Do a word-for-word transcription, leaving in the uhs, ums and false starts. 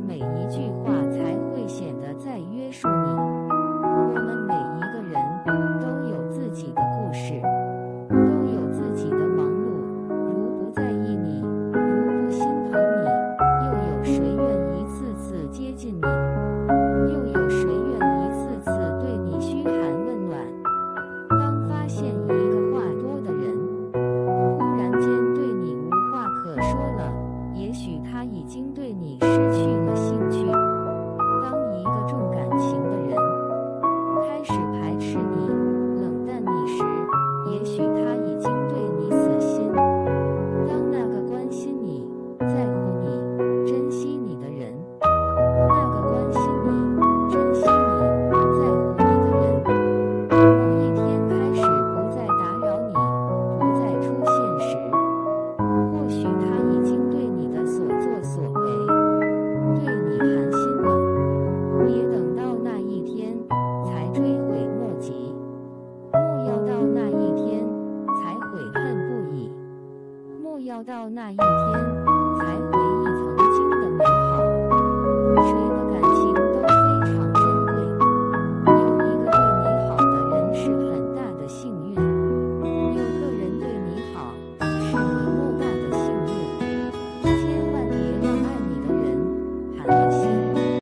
每一句话才会显得在约束你。我们每一个人都有自己的故事，都有自己的忙碌。如不在意你，如不心疼你，又有谁愿一次次接近你？